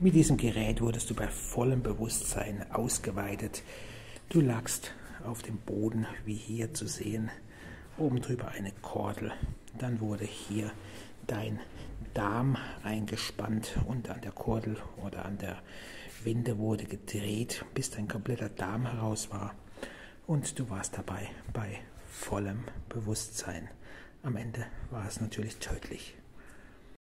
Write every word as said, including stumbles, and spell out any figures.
Mit diesem Gerät wurdest du bei vollem Bewusstsein ausgeweitet. Du lagst auf dem Boden, wie hier zu sehen, oben drüber eine Kordel. Dann wurde hier dein Darm eingespannt und an der Kordel oder an der Winde wurde gedreht, bis dein kompletter Darm heraus war. Und du warst dabei bei vollem Bewusstsein. Am Ende war es natürlich tödlich.